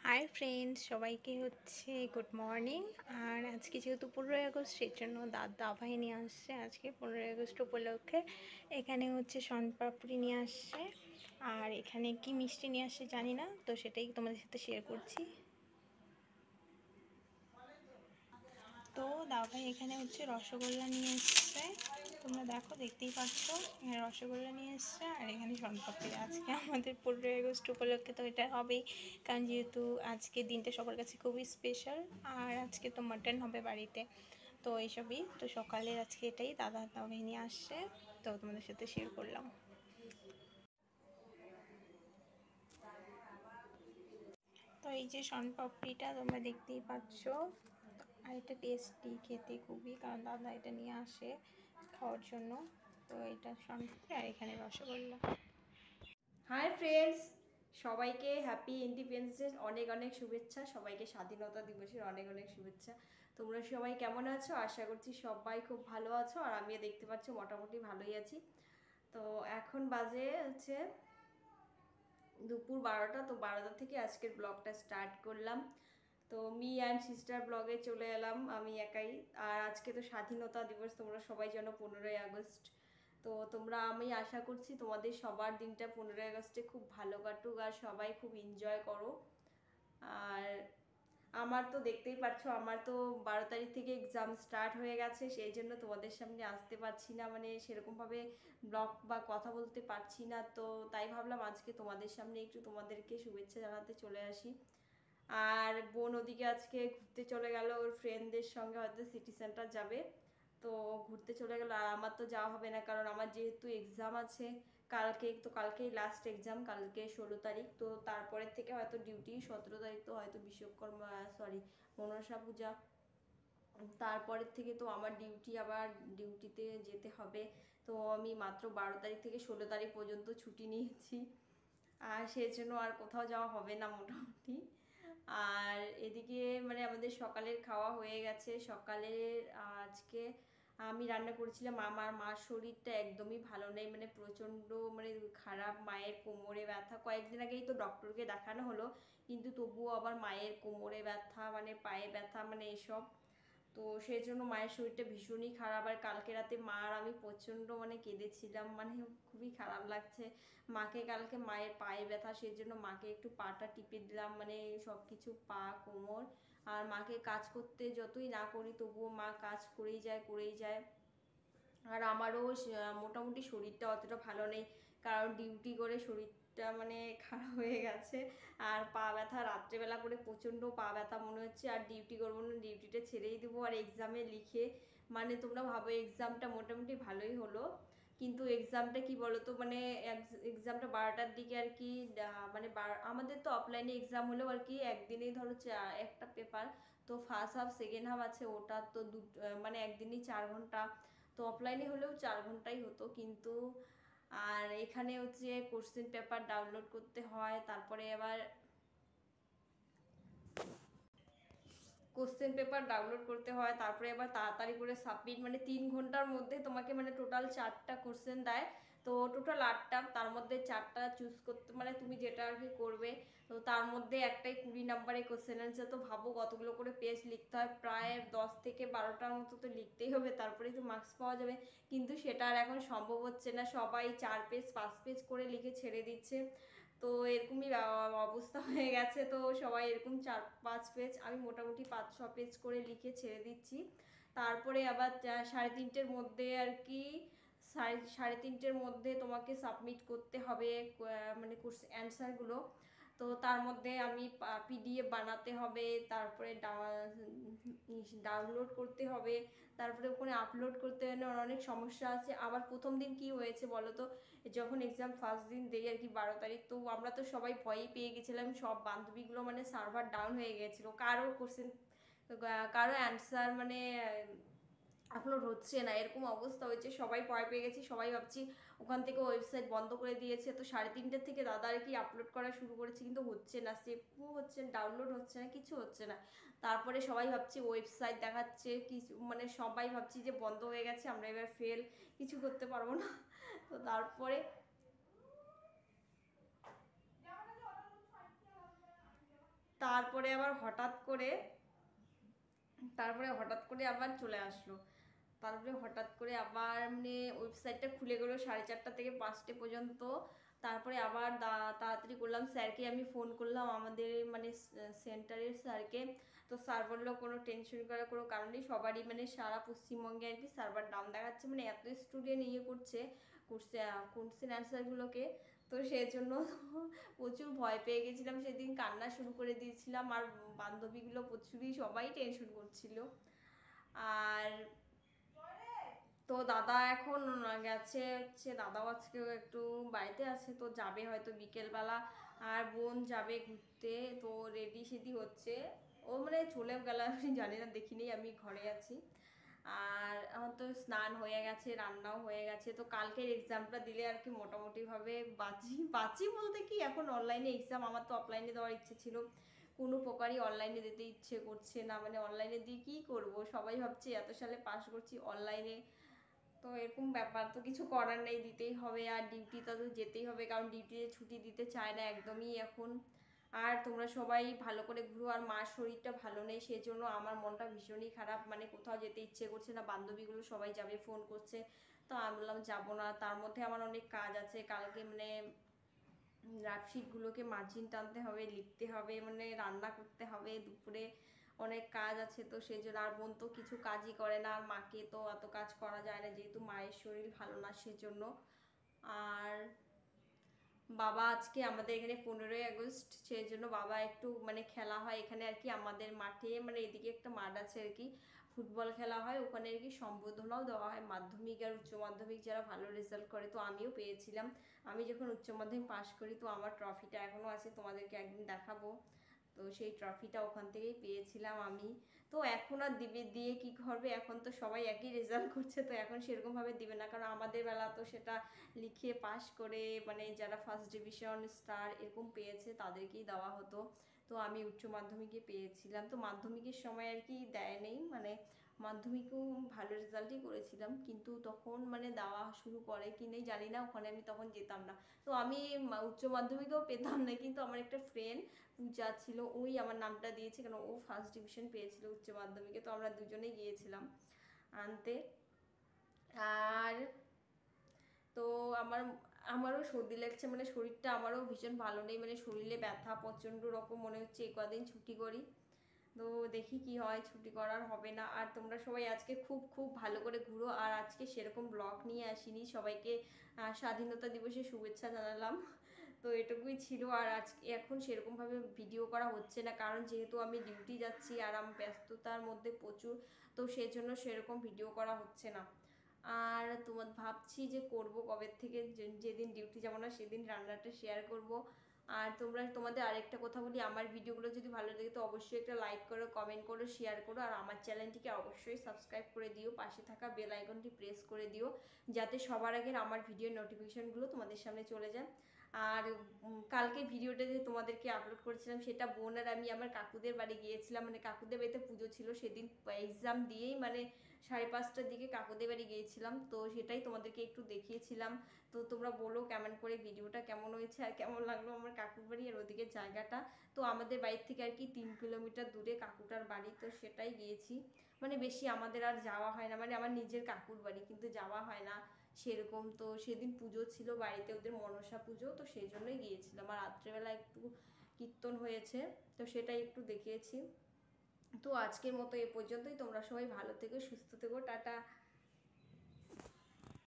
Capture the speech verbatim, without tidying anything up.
High friends, সবাইকে হচ্ছে good morning. আর আজকে যেহেতু পনেরোই আগস্ট, সেই জন্য দাদা ভাই নিয়ে আসছে আজকে পনেরোই আগস্ট উপলক্ষে। এখানে হচ্ছে শনপাপড়ি নিয়ে আসছে, আর এখানে কি মিষ্টি নিয়ে আসছে জানি না, তো সেটাই তোমাদের সাথে শেয়ার করছি। তো দাদা ভাই এখানে হচ্ছে রসগোল্লা নিয়ে এসছে, তোমরা দেখো, দেখতেই পাচ্ছ। এখানে রসগোল্লা নিয়ে এসছে আর এখানে শনপাপড়ি। আজকে আমাদের পনেরোই আগস্ট উপলক্ষে তো এটা হবেই, কারণ যেহেতু আজকে দিনটা সবার কাছে খুবই স্পেশাল। আর আজকে তো মাটন হবে বাড়িতে, তো এইসবই। তো সকালের আজকে এটাই দাদা দাদা ভাই নিয়ে আসছে, তো তোমাদের সাথে শেয়ার করলাম। তো এই যে শনপাপড়িটা তোমরা দেখতেই পাচ্ছ, আর এটা টেস্টি খেতে খুবই, কারণ দাদা এটা নিয়ে আসে খাওয়ার জন্য। তো এটা শনপাপড়ি আর এখানে রসগোল্লা। হাই ফ্রেন্ডস, সবাইকে হ্যাপি ইন্ডিপেন্ডেন্স ডে, অনেক অনেক শুভেচ্ছা। সবাইকে স্বাধীনতা দিবসের অনেক অনেক শুভেচ্ছা। তোমরা সবাই কেমন আছো? আশা করছি সবাই খুব ভালো আছো, আর আমিও দেখতে পাচ্ছি মোটামুটি ভালোই আছি। তো এখন বাজে হচ্ছে দুপুর বারোটা। তো বারোটা থেকে আজকের ব্লগটা স্টার্ট করলাম। তো মি অ্যান্ড সিস্টার ব্লগে চলে এলাম আমি একাই। আর আজকে তো স্বাধীনতা দিবস, তোমরা সবাই জানো, পনেরোই আগস্ট। তো তোমরা, আমি আশা করছি তোমাদের সবার দিনটা পনেরোই আগস্টে খুব ভালো কাটুক আর সবাই খুব এনজয় করো। আর আমার তো দেখতেই পাচ্ছ, আমার তো বারো তারিখ থেকে এক্সাম স্টার্ট হয়ে গেছে, সেই জন্য তোমাদের সামনে আসতে পারছি না, মানে সেরকমভাবে ব্লগ বা কথা বলতে পারছি না। তো তাই ভাবলাম আজকে তোমাদের সামনে একটু তোমাদেরকে শুভেচ্ছা জানাতে চলে আসি। আর বোন ওদিকে আজকে ঘুরতে চলে গেল ওর ফ্রেন্ডদের সঙ্গে, হয়তো সিটি সেন্টার যাবে। তো ঘুরতে চলে গেল, আর আমার তো যাওয়া হবে না, কারণ আমার যেহেতু এক্সাম আছে কালকে। তো কালকেই লাস্ট এক্সাম, কালকে ষোলো তারিখ। তো তারপরের থেকে হয়তো ডিউটি, সতেরো তারিখ তো হয়তো বিশ্বকর্মা, সরি, মনসা পূজা। তারপরের থেকে তো আমার ডিউটি, আবার ডিউটিতে যেতে হবে। তো আমি মাত্র বারো তারিখ থেকে ষোলো তারিখ পর্যন্ত ছুটি নিয়েছি, আর সেই জন্য আর কোথাও যাওয়া হবে না মোটামুটি। আর এদিকে মানে আমাদের সকালের খাওয়া হয়ে গেছে। সকালের আজকে আমি রান্না করেছিলাম। আমার মার শরীরটা একদমই ভালো নেই, মানে প্রচণ্ড মানে খারাপ। মায়ের কোমরে ব্যথা, কয়েকদিন আগেই তো ডক্টরকে দেখানো হলো, কিন্তু তবুও আবার মায়ের কোমরে ব্যথা, মানে পায়ে ব্যথা, মানে এসব। তো সেই জন্য মায়ের শরীরটা ভীষণই খারাপ। আর কালকে রাতে মা আর আমি প্রচণ্ড মানে কেঁদেছিলাম, মানে খুবই খারাপ লাগছে। মাকে কালকে মায়ের পায়ে ব্যথা, সেই জন্য মাকে একটু পাটা টিপে দিলাম, মানে সব কিছু, পা, কোমর। আর মাকে কাজ করতে যতই না করি তবুও মা কাজ করেই যায় করেই যায়। আর আমারও মোটামুটি শরীরটা অতটা ভালো নেই, কারণ ডিউটি করে শরীরটা মানে খারাপ হয়ে গেছে। আর পা ব্যথা, রাত্রেবেলা করে প্রচণ্ড পা ব্যথা মনে হচ্ছে। আর ডিউটি করবো না, ডিউটিটা ছেড়েই দেবো। আর এক্সামে লিখে, মানে তোমরা ভাবো এক্সামটা মোটামুটি ভালোই হলো, কিন্তু এক্সামটা কি বলতো, মানে এক্সামটা বারোটার দিকে আর কি, মানে আমাদের তো অফলাইনে এক্সাম হলেও আর কি একদিনেই ধরো একটা পেপার। তো ফার্স্ট হাফ সেকেন্ড হাফ আছে, ওটা তো দু মানে একদিনই চার ঘন্টা। তো অফলাইনে হলেও চার ঘন্টাই হতো, কিন্তু আর এখানে হচ্ছে কোশ্চেন পেপার ডাউনলোড করতে হয়, তারপরে আবার কোশ্চেন পেপার ডাউনলোড করতে হয়, তারপরে আবার তাড়াতাড়ি করে সাবমিট, মানে তিন ঘন্টার মধ্যে তোমাকে মানে টোটাল চারটা কোশ্চেন দেয়। তো টোটাল আটটা, তার মধ্যে চারটা চুজ করতে, মানে তুমি যেটা আর কি করবে। তো তার মধ্যে একটাই কুড়ি নাম্বারে কোশ্চেন অ্যান্সার। তো ভাবো কতগুলো করে পেজ লিখতে হয়, প্রায় দশ থেকে বারোটার মতো তো লিখতেই হবে, তারপরেই তো মার্কস পাওয়া যাবে। কিন্তু সেটা আর এখন সম্ভব হচ্ছে না, সবাই চার পেজ পাঁচ পেজ করে লিখে ছেড়ে দিচ্ছে। তো এরকমই অবস্থা হয়ে গেছে। তো সবাই এরকম চার পাঁচ পেজ, আমি মোটামুটি পাঁচ ছ পেজ করে লিখে ছেড়ে দিচ্ছি। তারপরে আবার সাড়ে তিনটের মধ্যে আর কি, সাড়ে সাড়ে তিনটের মধ্যে তোমাকে সাবমিট করতে হবে মানে কোশ্চেন অ্যান্সারগুলো। তো তার মধ্যে আমি পিডিএফ বানাতে হবে, তারপরে ডাউনলোড করতে হবে, তারপরে ওখানে আপলোড করতে হবে, অনেক সমস্যা আছে। আবার প্রথম দিন কি হয়েছে বলো তো, যখন এক্সাম ফার্স্ট দিন দেই আর কি বারো তারিখ, তো আমরা তো সবাই ভয়ই পেয়ে গেছিলাম, সব বান্ধবীগুলো, মানে সার্ভার ডাউন হয়ে গেছিলো, কারো কোশ্চেন, কারো অ্যান্সার মানে আপলোড হচ্ছে না, এরকম অবস্থা হয়েছে। সবাই ভয় পেয়ে গেছি, সবাই ভাবছি ওখান থেকে ওয়েবসাইট বন্ধ করে দিয়েছে। তো সাড়ে তিনটের থেকে দাদা আর কি আপলোড করা শুরু করেছে, কিন্তু হচ্ছে না, সেভও হচ্ছে না, ডাউনলোড হচ্ছে না, কিছু হচ্ছে না। তারপরে সবাই ভাবছি ওয়েবসাইট দেখাচ্ছে কিছু, মানে সবাই ভাবছি যে বন্ধ হয়ে গেছে, আমরা এবার ফেল, কিছু করতে পারবো না। তো তারপরে তারপরে আবার হঠাৎ করে তারপরে হঠাৎ করে আবার চলে আসলো। তারপরে হঠাৎ করে আবার মানে ওয়েবসাইটটা খুলে গেলো সাড়ে চারটা থেকে পাঁচটা পর্যন্ত। তারপরে আবার তাড়াতাড়ি করলাম, স্যারকে আমি ফোন করলাম, আমাদের মানে সেন্টারের স্যারকে। তো স্যার বললো কোনো টেনশন করার কোনো কারণ নেই, সবারই মানে সারা পশ্চিমবঙ্গে আর কি সার্ভার ডাউন দেখাচ্ছে, মানে এত স্টুডেন্ট ইয়ে করছে কোশ্চেন অ্যান্সারগুলোকে। তো সেই জন্য প্রচুর ভয় পেয়ে গেছিলাম, সেদিন কান্না শুরু করে দিয়েছিলাম। আর বান্ধবীগুলো প্রচুরই সবাই টেনশন করছিল। আর তো দাদা এখন গেছে হচ্ছে, দাদাও আজকে একটু বাড়িতে আছে, তো যাবে হয়তো বিকেলবেলা। আর বোন যাবে ঘুরতে, তো রেডি সেডি হচ্ছে। ও মানে চলেও গেল, আমি জানি না, দেখিনি, আমি ঘরে আছি। আর আমার তো স্নান হয়ে গেছে, রান্নাও হয়ে গেছে। তো কালকের এক্সামটা দিলে আর কি মোটামুটিভাবে বাঁচি বাঁচি বলতে কি, এখন অনলাইনে এক্সাম, আমার তো অফলাইনে দেওয়ার ইচ্ছে ছিল, কোনো প্রকারই অনলাইনে দিতে ইচ্ছে করছে না। মানে অনলাইনে দিয়ে কী করবো, সবাই ভাবছে এত সালে পাস করছি অনলাইনে, তো এরকম ব্যাপার, তো কিছু করার নেই, দিতেই হবে। আর ডিউটিটা তো যেতেই হবে, কারণ ডিউটিতে ছুটি দিতে চায় না একদমই এখন। আর তোমরা সবাই ভালো করে ঘুরো। আর মার শরীরটা ভালো নেই, সেই জন্য আমার মনটা ভীষণই খারাপ, মানে কোথাও যেতে ইচ্ছে করছে না। বান্ধবীগুলো সবাই যাবে ফোন করছে, তো আমি বললাম যাবো না। তার মধ্যে আমার অনেক কাজ আছে কালকে, মানে রাফশিটগুলোকে মার্জিন টানতে হবে, লিখতে হবে, মানে রান্না করতে হবে, দুপুরে অনেক কাজ আছে। তো সেই জন্য, আর বোন তো কিছু কাজই করে না, আর মাকে তো অত কাজ করা যায় না যেহেতু মায়ের শরীর ভালো না, সেজন্য। আর বাবা আজকে আমাদের এখানে পনেরোই আগস্ট, সেই জন্য বাবা একটু মানে খেলা হয় এখানে আর কি আমাদের মাঠে, মানে এদিকে একটা মাঠ আছে আর কি, ফুটবল খেলা হয় ওখানে আর কি, সম্বোধনাও দেওয়া হয় মাধ্যমিক আর উচ্চ মাধ্যমিক যারা ভালো রেজাল্ট করে। তো আমিও পেয়েছিলাম, আমি যখন উচ্চ মাধ্যমিক পাশ করি, তো আমার ট্রফিটা এখনও আছে, তোমাদেরকে একদিন দেখাবো। তো সেই ট্রফিটা ওখান থেকেই পেয়েছিলাম আমি। তো এখন আর দিবে দিয়ে কি করবে, এখন তো সবাই একই রেজাল্ট করছে, তো এখন সেরকমভাবে দিবে না, কারণ আমাদের বেলা তো সেটা লিখে পাশ করে, মানে যারা ফার্স্ট ডিভিশন স্টার এরকম পেয়েছে তাদেরকেই দেওয়া হতো। তো আমি উচ্চ মাধ্যমিকে পেয়েছিলাম, তো মাধ্যমিকের সময় আর কি দেয় নেই, মানে মাধ্যমিকেও ভালো রেজাল্টই করেছিলাম, কিন্তু তখন মানে দেওয়া শুরু করে কি নেই জানি না, ওখানে আমি তখন যেতাম না। তো আমি উচ্চ মাধ্যমিকেও পেতাম না, কিন্তু আমার একটা ফ্রেন্ড পূজা ছিল, ওই আমার নামটা দিয়েছে, কারণ ও ফার্স্ট ডিভিশন পেয়েছিল উচ্চ মাধ্যমিকে, তো আমরা দুজনেই গিয়েছিলাম আনতে। আর তো আমার আমারও সর্দি লাগছে, মানে শরীরটা আমারও ভীষণ ভালো নেই, মানে শরীরে ব্যথা প্রচণ্ড রকম, মনে হচ্ছে এ কদিন ছুটি করি, তো দেখি কি হয়, ছুটি করার হবে না। আর তোমরা সবাই আজকে খুব খুব ভালো করে ঘুরো। আর আজকে সেরকম ব্লগ নিয়ে আসিনি, সবাইকে স্বাধীনতা দিবসের শুভেচ্ছা জানালাম, তো এটুকুই ছিল। আর আজকে এখন সেরকমভাবে ভিডিও করা হচ্ছে না, কারণ যেহেতু আমি ডিউটি যাচ্ছি আর আমি ব্যস্ততার মধ্যে প্রচুর, তো সেই জন্য সেরকম ভিডিও করা হচ্ছে না। আর তোমার ভাবছি যে করব কবে থেকে, যেদিন ডিউটি যাবো না সেদিন রান্নাটা শেয়ার করব। আর তোমরা তোমাদের আরেকটা কথা বলি, আমার ভিডিওগুলো যদি ভালো লাগে তো অবশ্যই একটা লাইক করো, কমেন্ট করো, শেয়ার করো। আর আমার চ্যানেলটিকে অবশ্যই সাবস্ক্রাইব করে দিও, পাশে থাকা বেল আইকনটি প্রেস করে দিও, যাতে সবার আগে আমার ভিডিওর নোটিফিকেশনগুলো তোমাদের সামনে চলে যায়। আর কালকে ভিডিওটা যে তোমাদেরকে আপলোড করেছিলাম, সেটা বোন আর আমি আমার কাকুদের বাড়ি গিয়েছিলাম, মানে কাকুদের বাড়িতে পুজো ছিল সেদিন, এক্সাম দিয়েই মানে সাড়ে পাঁচটার দিকে কাকুদের বাড়ি গিয়েছিলাম, তো সেটাই তোমাদেরকে একটু দেখিয়েছিলাম। তো তোমরা বলো কেমন করে ভিডিওটা কেমন হয়েছে, আর কেমন লাগলো আমার কাকুর বাড়ি আর ওদিকে জায়গাটা। তো আমাদের বাড়ির থেকে আর কি তিন কিলোমিটার দূরে কাকুটার বাড়ি, তো সেটাই গিয়েছি, মানে বেশি আমাদের আর যাওয়া হয় না, মানে আমার নিজের কাকুর বাড়ি কিন্তু যাওয়া হয় না সেরকম। তো সেদিন পুজো ছিল বাড়িতে, ওদের মনসা পুজো, তো সেই জন্যই গিয়েছিলাম। আর রাত্রেবেলা একটু কীর্তন হয়েছে, তো সেটাই একটু দেখিয়েছি। তো আজকের মতো এ পর্যন্তই, তোমরা সবাই ভালো থেকো, সুস্থ থেকো, টাটা।